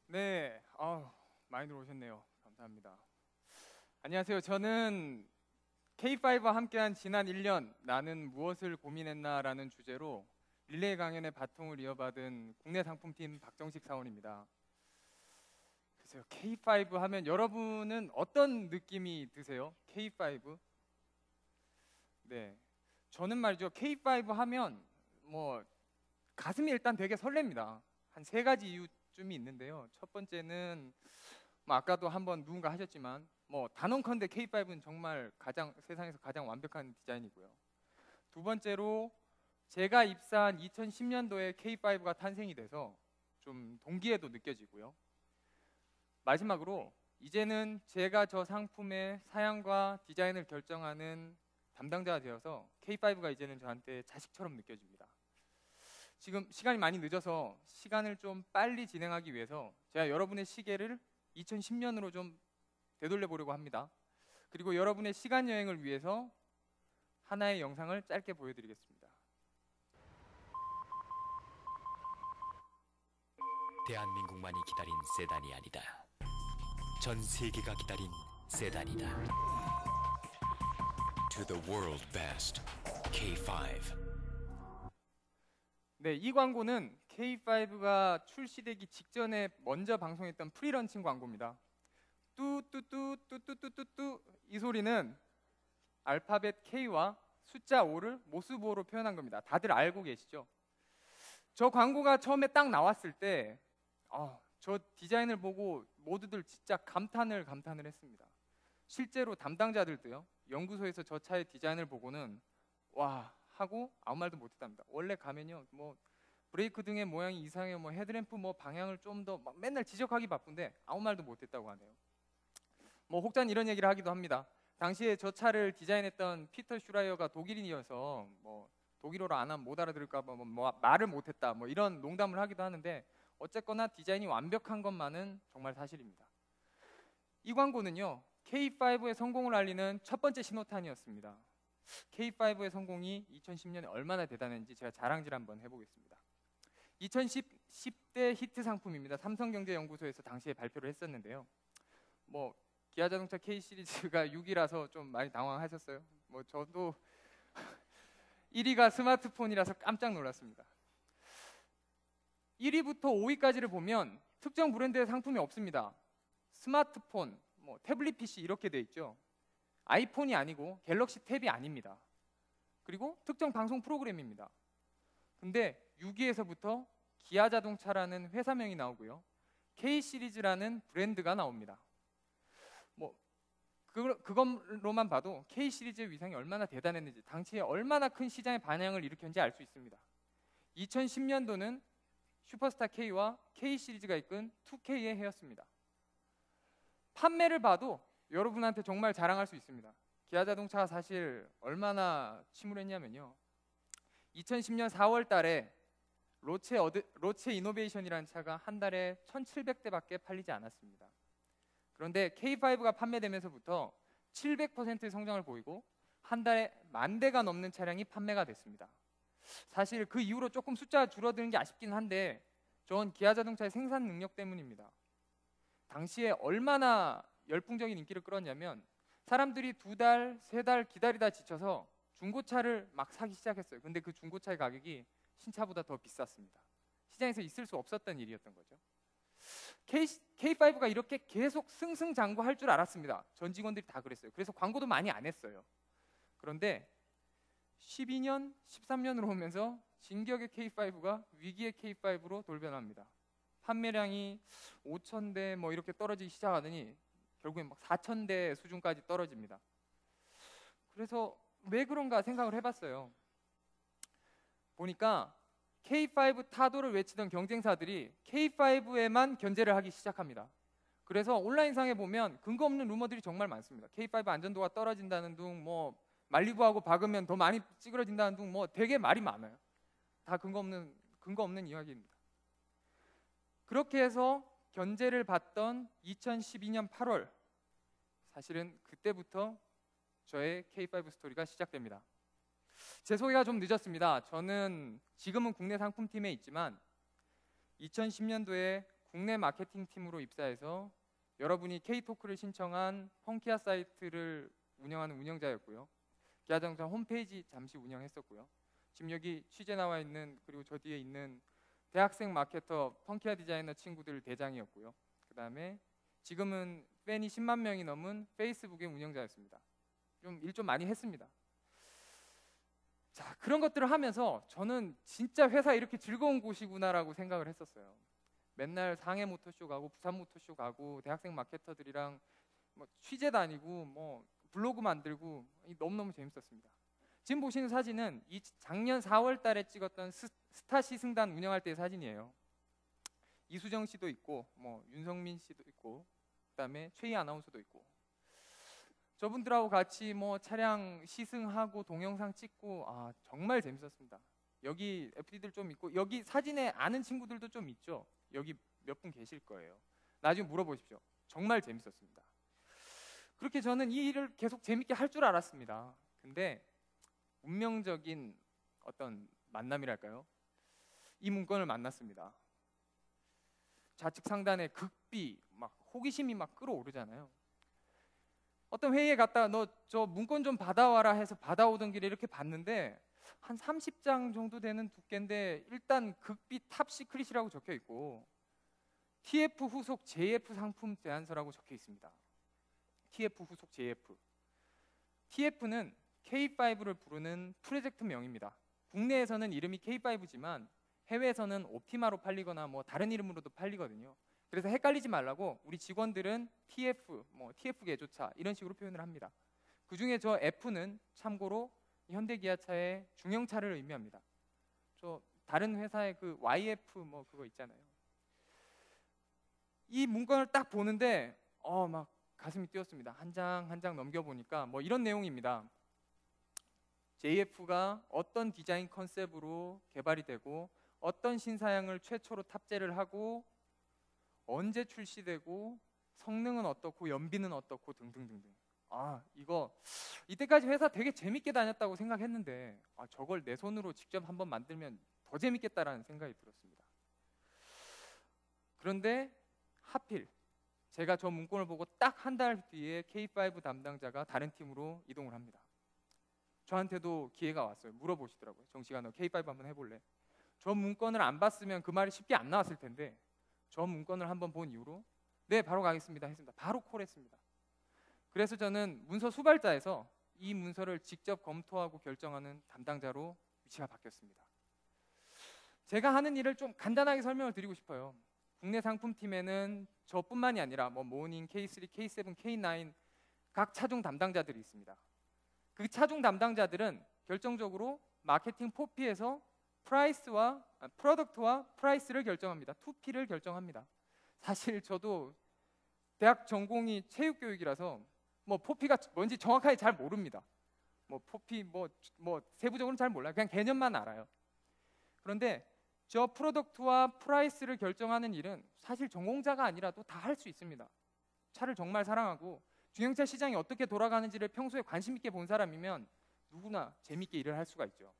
네, 많이 들어오셨네요. 감사합니다. 안녕하세요. 저는 K5와 함께한 지난 1년 나는 무엇을 고민했나라는 주제로 릴레이 강연의 바통을 이어받은 국내 상품팀 박정식 사원입니다. 글쎄요, K5 하면 여러분은 어떤 느낌이 드세요? K5? 네, 저는 말이죠. K5 하면 뭐 가슴이 일단 되게 설렙니다. 한 세 가지 이유쯤이 있는데요. 첫 번째는 뭐 아까도 한번 누군가 하셨지만 뭐 단언컨대 K5는 정말 세상에서 가장 완벽한 디자인이고요. 두 번째로 제가 입사한 2010년도에 K5가 탄생이 돼서 좀 동기에도 느껴지고요. 마지막으로 이제는 제가 저 상품의 사양과 디자인을 결정하는 담당자가 되어서 K5가 이제는 저한테 자식처럼 느껴집니다. 지금 시간이 많이 늦어서 시간을 좀 빨리 진행하기 위해서 제가 여러분의 시계를 2010년으로 좀 되돌려 보려고 합니다. 그리고 여러분의 시간 여행을 위해서 하나의 영상을 짧게 보여드리겠습니다. 대한민국만이 기다린 세단이 아니다. 전 세계가 기다린 세단이다. To the world best, K5. 네, 이 광고는 K5가 출시되기 직전에 먼저 방송했던 프리런칭 광고입니다. 뚜뚜뚜뚜뚜뚜뚜뚜 이 소리는 알파벳 K와 숫자 5를 모스부호로 표현한 겁니다. 다들 알고 계시죠? 저 광고가 처음에 딱 나왔을 때 저 디자인을 보고 모두들 진짜 감탄을 했습니다. 실제로 담당자들도요. 연구소에서 저 차의 디자인을 보고는 와 하고 아무 말도 못했답니다. 원래 가면요, 뭐 브레이크 등의 모양이 이상해요, 뭐 헤드램프 뭐 방향을 좀 더 맨날 지적하기 바쁜데 아무 말도 못했다고 하네요. 뭐 혹자는 이런 얘기를 하기도 합니다. 당시에 저 차를 디자인했던 피터 슈라이어가 독일인이어서 뭐 독일어로 안 하면 못 알아들을까 봐 뭐 말을 못했다, 뭐 이런 농담을 하기도 하는데 어쨌거나 디자인이 완벽한 것만은 정말 사실입니다. 이 광고는요, K5의 성공을 알리는 첫 번째 신호탄이었습니다. K5의 성공이 2010년에 얼마나 대단한지 제가 자랑질 한번 해보겠습니다. 2010대 히트 상품입니다. 삼성경제연구소에서 당시에 발표를 했었는데요. 뭐 기아자동차 K 시리즈가 6위라서 좀 많이 당황하셨어요. 뭐 저도 1위가 스마트폰이라서 깜짝 놀랐습니다. 1위부터 5위까지를 보면 특정 브랜드의 상품이 없습니다. 스마트폰, 뭐 태블릿 PC 이렇게 돼 있죠. 아이폰이 아니고 갤럭시 탭이 아닙니다. 그리고 특정 방송 프로그램입니다. 근데 6위에서부터 기아자동차라는 회사명이 나오고요. K 시리즈라는 브랜드가 나옵니다. 뭐 그것로만 봐도 K 시리즈의 위상이 얼마나 대단했는지, 당시에 얼마나 큰 시장의 반향을 일으켰는지 알 수 있습니다. 2010년도는 슈퍼스타 K와 K 시리즈가 이끈 2K의 해였습니다. 판매를 봐도 여러분한테 정말 자랑할 수 있습니다. 기아자동차가 사실 얼마나 침울했냐면요, 2010년 4월 달에 로체 이노베이션이라는 차가 한 달에 1,700대밖에 팔리지 않았습니다. 그런데 K5가 판매되면서부터 700%의 성장을 보이고 한 달에 10,000대가 넘는 차량이 판매가 됐습니다. 사실 그 이후로 조금 숫자가 줄어드는 게 아쉽긴 한데 전 기아자동차의 생산 능력 때문입니다. 당시에 얼마나 열풍적인 인기를 끌었냐면 사람들이 2달, 3달 기다리다 지쳐서 중고차를 막 사기 시작했어요. 근데 그 중고차의 가격이 신차보다 더 비쌌습니다. 시장에서 있을 수 없었던 일이었던 거죠. K5가 이렇게 계속 승승장구할 줄 알았습니다. 전 직원들이 다 그랬어요. 그래서 광고도 많이 안 했어요. 그런데 12년, 13년으로 오면서 진격의 K5가 위기의 K5로 돌변합니다. 판매량이 5,000대 뭐 이렇게 떨어지기 시작하더니 결국엔 막 4,000대 수준까지 떨어집니다. 그래서 왜 그런가 생각을 해봤어요. 보니까 K5 타도를 외치던 경쟁사들이 K5에만 견제를 하기 시작합니다. 그래서 온라인상에 보면 근거 없는 루머들이 정말 많습니다. K5 안전도가 떨어진다는 둥, 뭐 말리부하고 박으면 더 많이 찌그러진다는 둥, 뭐 되게 말이 많아요. 다 근거 없는 이야기입니다. 그렇게 해서 견제를 받던 2012년 8월, 사실은 그때부터 저의 K5 스토리가 시작됩니다. 제 소개가 좀 늦었습니다. 저는 지금은 국내 상품팀에 있지만 2010년도에 국내 마케팅 팀으로 입사해서 여러분이 K토크를 신청한 펑키아 사이트를 운영하는 운영자였고요. 기아자동차 홈페이지 잠시 운영했었고요. 지금 여기 취재 나와 있는, 그리고 저 뒤에 있는 대학생 마케터 펑키아 디자이너 친구들 대장이었고요. 그 다음에 지금은 팬이 10만 명이 넘은 페이스북의 운영자였습니다. 일 좀 많이 했습니다. 자, 그런 것들을 하면서 저는 진짜 회사 이렇게 즐거운 곳이구나라고 생각을 했었어요. 맨날 상해 모터쇼 가고 부산 모터쇼 가고 대학생 마케터들이랑 뭐 취재 다니고 뭐 블로그 만들고 너무너무 재밌었습니다. 지금 보시는 사진은 이 작년 4월 달에 찍었던 스타시 승단 운영할 때의 사진이에요. 이수정 씨도 있고 뭐 윤성민 씨도 있고 그다음에 최희 아나운서도 있고, 저분들하고 같이 뭐 차량 시승하고 동영상 찍고 정말 재밌었습니다. 여기 FD들 좀 있고 여기 사진에 아는 친구들도 좀 있죠. 여기 몇 분 계실 거예요. 나중에 물어보십시오. 정말 재밌었습니다. 그렇게 저는 이 일을 계속 재밌게 할 줄 알았습니다. 근데 운명적인 어떤 만남이랄까요? 이 문건을 만났습니다. 좌측 상단에 극비, 막 호기심이 막 끌어오르잖아요. 어떤 회의에 갔다가 너 저 문건 좀 받아와라 해서 받아오던 길에 이렇게 봤는데 한 30장 정도 되는 두께인데 일단 극비 탑 시크릿이라고 적혀 있고 TF 후속 JF 상품 제안서라고 적혀 있습니다. TF 후속 JF. TF는 K5를 부르는 프로젝트명입니다. 국내에서는 이름이 K5지만 해외에서는 옵티마로 팔리거나 뭐 다른 이름으로도 팔리거든요. 그래서 헷갈리지 말라고 우리 직원들은 TF, 뭐 TF 개조차 이런 식으로 표현을 합니다. 그 중에 저 F는 참고로 현대기아차의 중형차를 의미합니다. 저 다른 회사의 그 YF 뭐 그거 있잖아요. 이 문건을 딱 보는데 막 가슴이 뛰었습니다. 한 장 한 장 넘겨보니까 뭐 이런 내용입니다. JF가 어떤 디자인 컨셉으로 개발이 되고 어떤 신사양을 최초로 탑재를 하고 언제 출시되고 성능은 어떻고 연비는 어떻고 등등등등. 이거 이때까지 회사 되게 재밌게 다녔다고 생각했는데 저걸 내 손으로 직접 한번 만들면 더 재밌겠다라는 생각이 들었습니다. 그런데 하필 제가 저 문건을 보고 딱 한 달 뒤에 K5 담당자가 다른 팀으로 이동을 합니다. 저한테도 기회가 왔어요. 물어보시더라고요. 정식아 너 K5 한번 해볼래? 저 문건을 안 봤으면 그 말이 쉽게 안 나왔을 텐데 저 문건을 한번 본 이후로 네 바로 가겠습니다 했습니다. 바로 콜했습니다. 그래서 저는 문서 수발자에서 이 문서를 직접 검토하고 결정하는 담당자로 위치가 바뀌었습니다. 제가 하는 일을 좀 간단하게 설명을 드리고 싶어요. 국내 상품팀에는 저뿐만이 아니라 뭐 모닝, K3, K7, K9 각 차종 담당자들이 있습니다. 그 차종 담당자들은 결정적으로 마케팅 4P에서 프로덕트와 프라이스를 결정합니다. 2P를 결정합니다. 사실 저도 대학 전공이 체육교육이라서 뭐 4P가 뭔지 정확하게 잘 모릅니다. 뭐 4P 뭐 세부적으로는 잘 몰라요. 그냥 개념만 알아요. 그런데 저 프로덕트와 프라이스를 결정하는 일은 사실 전공자가 아니라도 다 할 수 있습니다. 차를 정말 사랑하고 중형차 시장이 어떻게 돌아가는지를 평소에 관심 있게 본 사람이면 누구나 재밌게 일을 할 수가 있죠.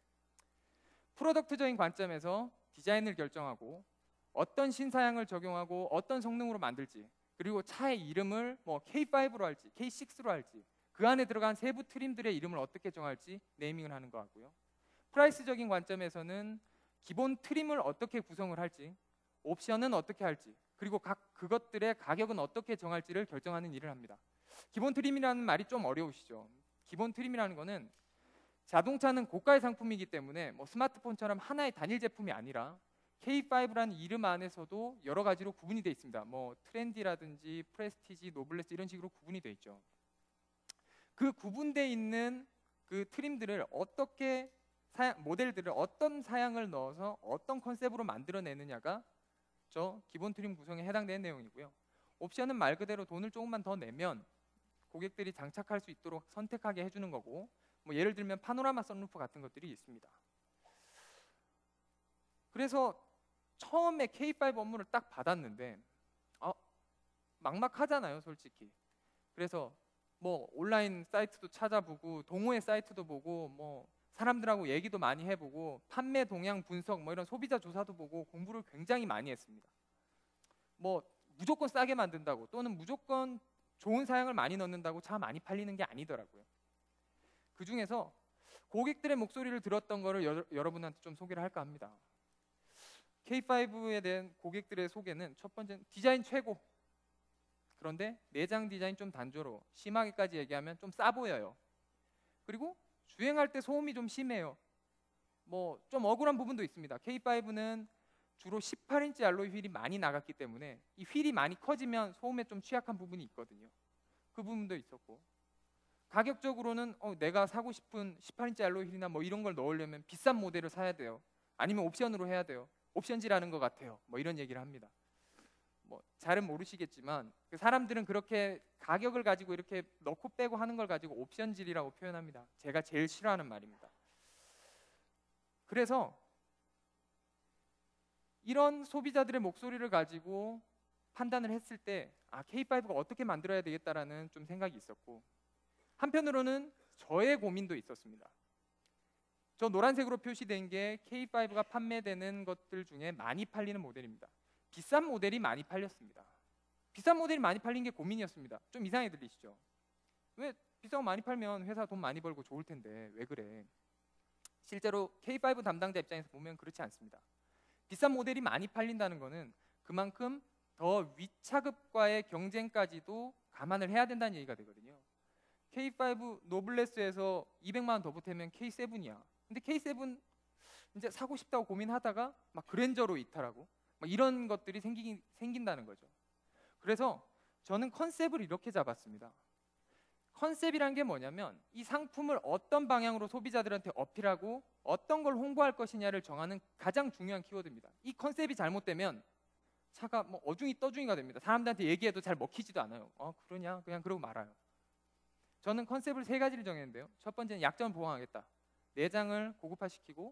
프로덕트적인 관점에서 디자인을 결정하고 어떤 신사양을 적용하고 어떤 성능으로 만들지, 그리고 차의 이름을 뭐 K5로 할지 K6로 할지 그 안에 들어간 세부 트림들의 이름을 어떻게 정할지 네이밍을 하는 것 같고요. 프라이스적인 관점에서는 기본 트림을 어떻게 구성을 할지, 옵션은 어떻게 할지, 그리고 각 그것들의 가격은 어떻게 정할지를 결정하는 일을 합니다. 기본 트림이라는 말이 좀 어려우시죠? 기본 트림이라는 거는 자동차는 고가의 상품이기 때문에 뭐 스마트폰처럼 하나의 단일 제품이 아니라 K5라는 이름 안에서도 여러 가지로 구분이 되어 있습니다. 뭐 트렌디라든지 프레스티지, 노블레스 이런 식으로 구분이 되어 있죠. 그 구분되어 있는 그 트림들을 어떻게 모델들을 어떤 사양을 넣어서 어떤 컨셉으로 만들어내느냐가 저 기본 트림 구성에 해당되는 내용이고요. 옵션은 말 그대로 돈을 조금만 더 내면 고객들이 장착할 수 있도록 선택하게 해주는 거고, 뭐 예를 들면 파노라마 선루프 같은 것들이 있습니다. 그래서 처음에 K5 업무를 딱 받았는데 막막하잖아요, 솔직히. 그래서 뭐 온라인 사이트도 찾아보고 동호회 사이트도 보고 뭐 사람들하고 얘기도 많이 해보고 판매 동향 분석 뭐 이런 소비자 조사도 보고 공부를 굉장히 많이 했습니다. 뭐 무조건 싸게 만든다고 또는 무조건 좋은 사양을 많이 넣는다고 차 많이 팔리는 게 아니더라고요. 그 중에서 고객들의 목소리를 들었던 거를 여러분한테 좀 소개를 할까 합니다. K5에 대한 고객들의 소개는 첫 번째는 디자인 최고. 그런데 내장 디자인 좀 단조로워. 심하게까지 얘기하면 좀 싸 보여요. 그리고 주행할 때 소음이 좀 심해요. 뭐 좀 억울한 부분도 있습니다. K5는 주로 18인치 알로이 휠이 많이 나갔기 때문에 이 휠이 많이 커지면 소음에 좀 취약한 부분이 있거든요. 그 부분도 있었고, 가격적으로는 내가 사고 싶은 18인치 알로이 휠이나 뭐 이런 걸 넣으려면 비싼 모델을 사야 돼요. 아니면 옵션으로 해야 돼요. 옵션지라는 것 같아요. 뭐 이런 얘기를 합니다. 뭐 잘은 모르시겠지만 사람들은 그렇게 가격을 가지고 이렇게 넣고 빼고 하는 걸 가지고 옵션질이라고 표현합니다. 제가 제일 싫어하는 말입니다. 그래서 이런 소비자들의 목소리를 가지고 판단을 했을 때 K5가 어떻게 만들어야 되겠다라는 좀 생각이 있었고, 한편으로는 저의 고민도 있었습니다. 저 노란색으로 표시된 게 K5가 판매되는 것들 중에 많이 팔리는 모델입니다. 비싼 모델이 많이 팔렸습니다. 비싼 모델이 많이 팔린 게 고민이었습니다. 좀 이상해 들리시죠? 왜 비싼 거 많이 팔면 회사 돈 많이 벌고 좋을 텐데 왜 그래? 실제로 K5 담당자 입장에서 보면 그렇지 않습니다. 비싼 모델이 많이 팔린다는 거는 그만큼 더 위차급과의 경쟁까지도 감안을 해야 된다는 얘기가 되거든요. K5 노블레스에서 200만 원 더 보태면 K7이야. 근데 K7 이제 사고 싶다고 고민하다가 막 그랜저로 이탈하고 막 이런 것들이 생긴다는 거죠. 그래서 저는 컨셉을 이렇게 잡았습니다. 컨셉이란 게 뭐냐면 이 상품을 어떤 방향으로 소비자들한테 어필하고 어떤 걸 홍보할 것이냐를 정하는 가장 중요한 키워드입니다. 이 컨셉이 잘못되면 차가 뭐 어중이 떠중이가 됩니다. 사람들한테 얘기해도 잘 먹히지도 않아요. 그러냐? 그냥 그러고 말아요. 저는 컨셉을 3가지를 정했는데요. 첫 번째는 약점을 보강하겠다. 내장을 고급화시키고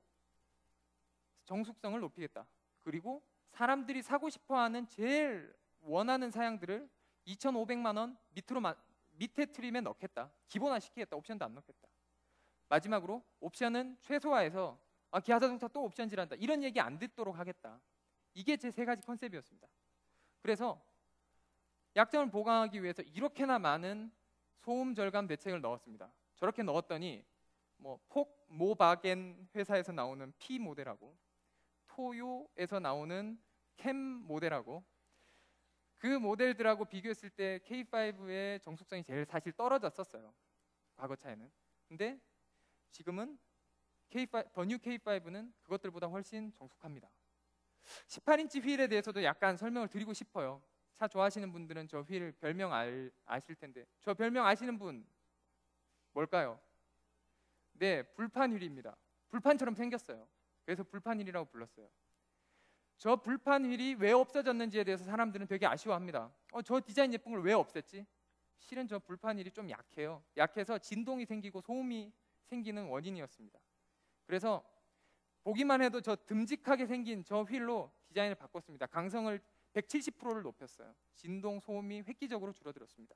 정숙성을 높이겠다. 그리고 사람들이 사고 싶어하는 제일 원하는 사양들을 2,500만 원 밑에 트림에 넣겠다. 기본화 시키겠다. 옵션도 안 넣겠다. 마지막으로 옵션은 최소화해서 기아자동차 또 옵션질한다. 이런 얘기 안 듣도록 하겠다. 이게 제 3가지 컨셉이었습니다. 그래서 약점을 보강하기 위해서 이렇게나 많은 소음 절감 대책을 넣었습니다. 저렇게 넣었더니 뭐 폭모바겐 회사에서 나오는 P 모델하고 토요에서 나오는 캠 모델하고 그 모델들하고 비교했을 때 K5의 정숙성이 제일 사실 떨어졌었어요. 과거 차에는. 근데 지금은 더 뉴 K5는 그것들보다 훨씬 정숙합니다. 18인치 휠에 대해서도 약간 설명을 드리고 싶어요. 차 좋아하시는 분들은 저 휠 별명 아실 텐데, 저 별명 아시는 분 뭘까요? 네, 불판 휠입니다. 불판처럼 생겼어요. 그래서 불판 휠이라고 불렀어요. 저 불판 휠이 왜 없어졌는지에 대해서 사람들은 되게 아쉬워합니다. 저 디자인 예쁜 걸 왜 없앴지? 실은 저 불판 휠이 좀 약해요. 약해서 진동이 생기고 소음이 생기는 원인이었습니다. 그래서 보기만 해도 저 듬직하게 생긴 저 휠로 디자인을 바꿨습니다. 강성을 170%를 높였어요. 진동, 소음이 획기적으로 줄어들었습니다.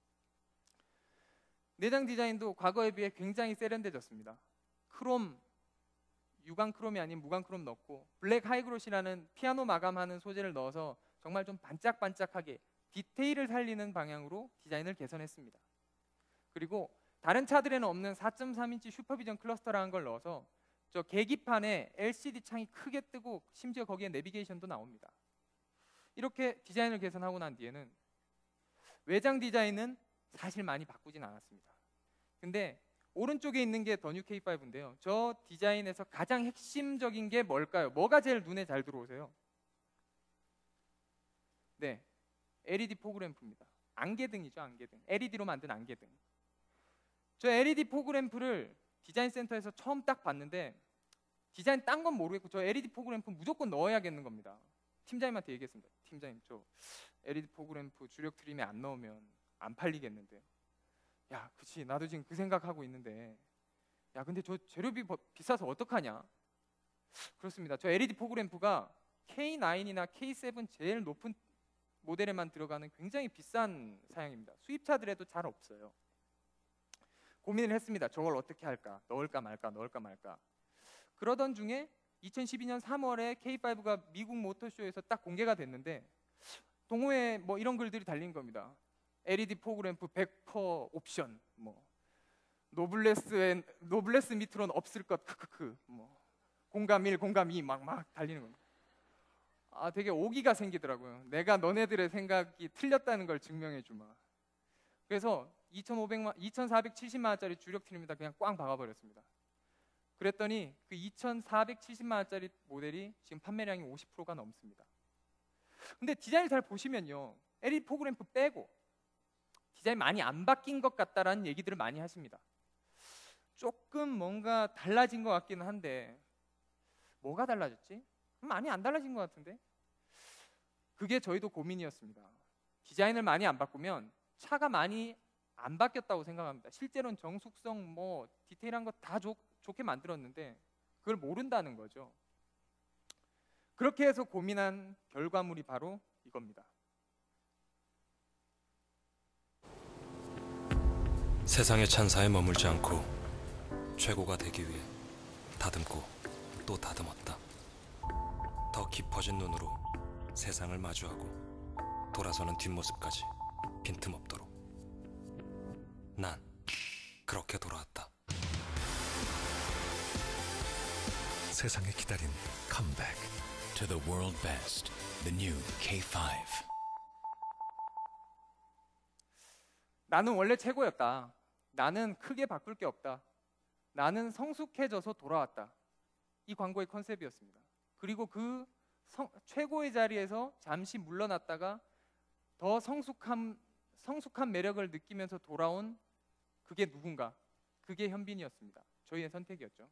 내장 디자인도 과거에 비해 굉장히 세련돼졌습니다. 크롬, 유광 크롬이 아닌 무광 크롬 넣고 블랙 하이그로시라는 피아노 마감하는 소재를 넣어서 정말 좀 반짝반짝하게 디테일을 살리는 방향으로 디자인을 개선했습니다. 그리고 다른 차들에는 없는 4.3인치 슈퍼비전 클러스터라는 걸 넣어서 저 계기판에 LCD 창이 크게 뜨고 심지어 거기에 내비게이션도 나옵니다. 이렇게 디자인을 개선하고 난 뒤에는 외장 디자인은 사실 많이 바꾸진 않았습니다. 근데 오른쪽에 있는 게 더 뉴 K5인데요. 저 디자인에서 가장 핵심적인 게 뭘까요? 뭐가 제일 눈에 잘 들어오세요? 네, LED 포그램프입니다. 안개등이죠, 안개등. LED로 만든 안개등. 저 LED 포그램프를 디자인 센터에서 처음 딱 봤는데 디자인 딴 건 모르겠고 저 LED 포그램프 무조건 넣어야겠는 겁니다. 팀장님한테 얘기했습니다. 팀장님, 저 LED 포그램프 주력 트림에 안 넣으면 안 팔리겠는데요. 야, 그치, 나도 지금 그 생각하고 있는데, 야, 근데 저 재료비 비싸서 어떡하냐? 그렇습니다. 저 LED 포그램프가 K9이나 K7 제일 높은 모델에만 들어가는 굉장히 비싼 사양입니다. 수입차들에도 잘 없어요. 고민을 했습니다. 저걸 어떻게 할까? 넣을까 말까, 넣을까 말까. 그러던 중에 2012년 3월에 K5가 미국 모터쇼에서 딱 공개가 됐는데 동호회 뭐 이런 글들이 달린 겁니다. LED 포그램프 100% 옵션, 뭐 노블레스 밑으로는 없을 것, 크크크, 뭐 공감 1, 공감 2 막 달리는 겁니다. 아, 되게 오기가 생기더라고요. 내가 너네들의 생각이 틀렸다는 걸 증명해 주마. 그래서 2,470만 원짜리 주력 트림에다 그냥 꽝 박아버렸습니다. 그랬더니 그 2,470만 원짜리 모델이 지금 판매량이 50%가 넘습니다. 근데 디자인을 잘 보시면요, LED 포그램프 빼고 디자인 많이 안 바뀐 것 같다라는 얘기들을 많이 하십니다. 조금 뭔가 달라진 것 같기는 한데 뭐가 달라졌지? 많이 안 달라진 것 같은데? 그게 저희도 고민이었습니다. 디자인을 많이 안 바꾸면 차가 많이 안 바뀌었다고 생각합니다. 실제로는 정숙성, 뭐 디테일한 거 다 좋게 만들었는데 그걸 모른다는 거죠. 그렇게 해서 고민한 결과물이 바로 이겁니다. 세상의 찬사에 머물지 않고 최고가 되기 위해 다듬고 또 다듬었다. 더 깊어진 눈으로 세상을 마주하고 돌아서는 뒷모습까지 빈틈없도록 난 그렇게 돌아왔다. 세상에 기다린 컴백. To the world best, the new K5. 나는 원래 최고였다. 나는 크게 바꿀 게 없다. 나는 성숙해져서 돌아왔다. 이 광고의 컨셉이었습니다. 그리고 그 최고의 자리에서 잠시 물러났다가 더 성숙한 매력을 느끼면서 돌아온 그게 누군가? 그게 현빈이었습니다. 저희의 선택이었죠.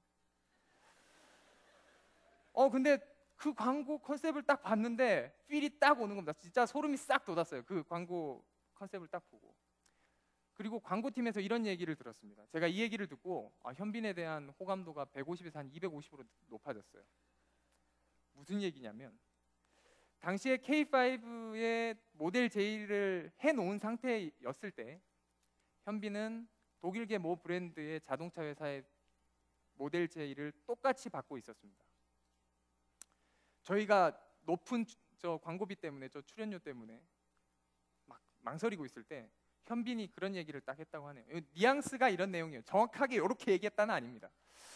근데 그 광고 컨셉을 딱 봤는데 필이 딱 오는 겁니다. 진짜 소름이 싹 돋았어요. 그 광고 컨셉을 딱 보고. 그리고 광고팀에서 이런 얘기를 들었습니다. 제가 이 얘기를 듣고 현빈에 대한 호감도가 150에서 한 250으로 높아졌어요. 무슨 얘기냐면 당시에 K5의 모델 J를 해놓은 상태였을 때 현빈은 독일계 모 브랜드의 자동차 회사의 모델 J를 똑같이 받고 있었습니다. 저희가 높은 저 광고비 때문에, 저 출연료 때문에 막 망설이고 있을 때 현빈이 그런 얘기를 딱 했다고 하네요. 뉘앙스가 이런 내용이에요. 정확하게 이렇게 얘기했다는 아닙니다.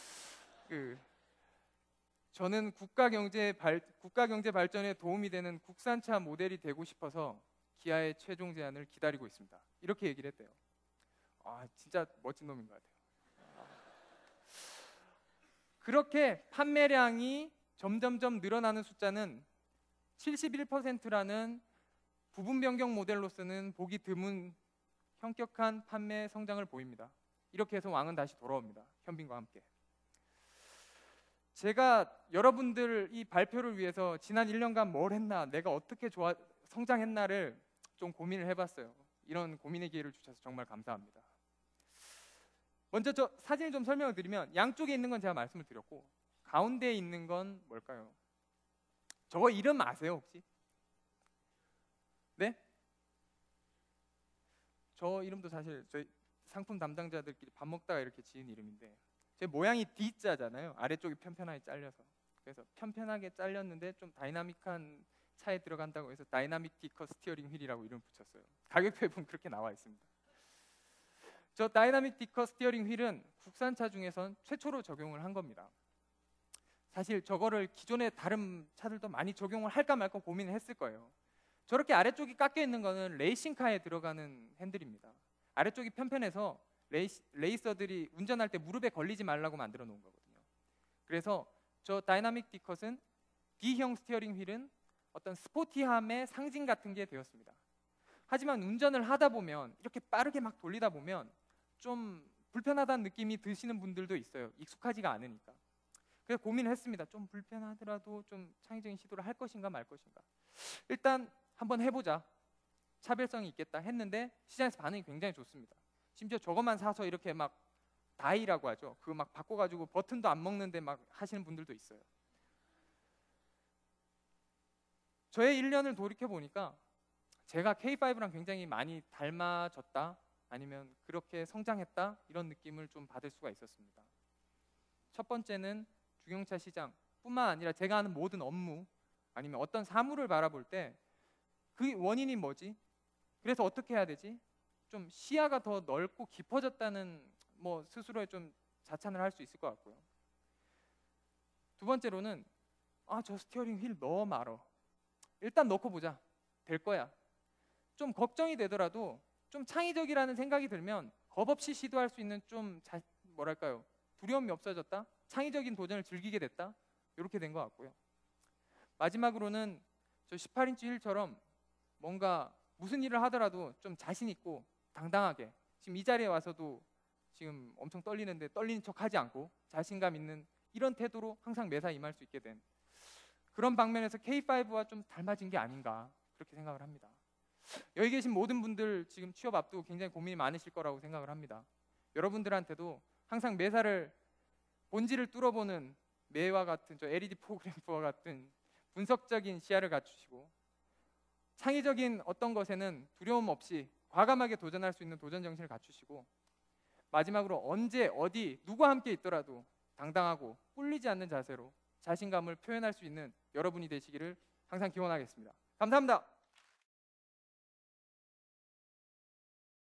저는 국가 경제 발전에 도움이 되는 국산차 모델이 되고 싶어서 기아의 최종 제안을 기다리고 있습니다. 이렇게 얘기를 했대요. 진짜 멋진 놈인 것 같아요. 그렇게 판매량이 점점점 늘어나는 숫자는 71%라는 부분 변경 모델로서는 보기 드문 현격한 판매 성장을 보입니다. 이렇게 해서 왕은 다시 돌아옵니다. 현빈과 함께. 제가 여러분들 이 발표를 위해서 지난 1년간 뭘 했나, 내가 어떻게 성장했나를 좀 고민을 해봤어요. 이런 고민의 기회를 주셔서 정말 감사합니다. 먼저 저 사진을 좀 설명을 드리면 양쪽에 있는 건 제가 말씀을 드렸고 가운데에 있는 건 뭘까요? 저거 이름 아세요 혹시? 네? 저 이름도 사실 저희 상품 담당자들끼리 밥 먹다가 이렇게 지은 이름인데 제 모양이 D자잖아요. 아래쪽이 편편하게 잘려서. 그래서 편편하게 잘렸는데 좀 다이나믹한 차에 들어간다고 해서 다이나믹 디커 스티어링 휠이라고 이름 붙였어요. 가격표에 보면 그렇게 나와 있습니다. 저 다이나믹 디커 스티어링 휠은 국산차 중에선 최초로 적용을 한 겁니다. 사실 저거를 기존의 다른 차들도 많이 적용을 할까 말까 고민을 했을 거예요. 저렇게 아래쪽이 깎여 있는 거는 레이싱카에 들어가는 핸들입니다. 아래쪽이 편편해서 레이서들이 운전할 때 무릎에 걸리지 말라고 만들어 놓은 거거든요. 그래서 저 다이나믹 디컷은 D형 스티어링 휠은 어떤 스포티함의 상징 같은 게 되었습니다. 하지만 운전을 하다 보면 이렇게 빠르게 막 돌리다 보면 좀 불편하다는 느낌이 드시는 분들도 있어요. 익숙하지가 않으니까. 그래서 고민을 했습니다. 좀 불편하더라도 좀 창의적인 시도를 할 것인가 말 것인가. 일단 한번 해보자. 차별성이 있겠다 했는데 시장에서 반응이 굉장히 좋습니다. 심지어 저것만 사서 이렇게 막 다이라고 하죠. 그거 막 바꿔가지고 버튼도 안 먹는데 막 하시는 분들도 있어요. 저의 1년을 돌이켜 보니까 제가 K5랑 굉장히 많이 닮아졌다, 아니면 그렇게 성장했다, 이런 느낌을 좀 받을 수가 있었습니다. 첫 번째는 중형차 시장 뿐만 아니라 제가 하는 모든 업무 아니면 어떤 사물을 바라볼 때 그 원인이 뭐지? 그래서 어떻게 해야 되지? 좀 시야가 더 넓고 깊어졌다는 뭐 스스로에 좀 자찬을 할 수 있을 것 같고요. 두 번째로는 저 스티어링 휠 너무 말어. 일단 넣고 보자. 될 거야. 좀 걱정이 되더라도 좀 창의적이라는 생각이 들면 겁 없이 시도할 수 있는 좀 뭐랄까요? 두려움이 없어졌다. 창의적인 도전을 즐기게 됐다. 이렇게 된 것 같고요. 마지막으로는 저 18인치 휠처럼 뭔가 무슨 일을 하더라도 좀 자신 있고 당당하게 지금 이 자리에 와서도 지금 엄청 떨리는데 떨리는 척하지 않고 자신감 있는 이런 태도로 항상 매사 임할 수 있게 된 그런 방면에서 K5와 좀 닮아진 게 아닌가 그렇게 생각을 합니다. 여기 계신 모든 분들 지금 취업 앞두고 굉장히 고민이 많으실 거라고 생각을 합니다. 여러분들한테도 항상 매사를 본질을 뚫어보는 매와 같은 저 LED 프로그래머와 같은 분석적인 시야를 갖추시고 창의적인 어떤 것에는 두려움 없이 과감하게 도전할 수 있는 도전 정신을 갖추시고 마지막으로 언제 어디 누구와 함께 있더라도 당당하고 꿀리지 않는 자세로 자신감을 표현할 수 있는 여러분이 되시기를 항상 기원하겠습니다. 감사합니다.